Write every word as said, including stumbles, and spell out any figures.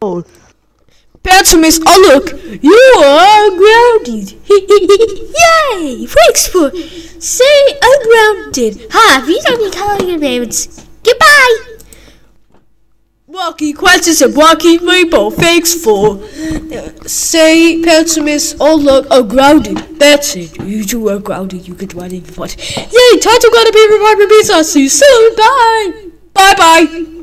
hole. Pencilmiss, oh look, you are grounded. Yay! Thanks for saying ungrounded. Ha, these are the calling names. Goodbye! Wacky questions and Wacky Ranibow, thanks for uh, say Pencilmiss, oh look, ungrounded. That's it, you two are grounded, you get right in front. Yay, time to go to be rewarded with me, so I'll see you soon, bye! Bye bye!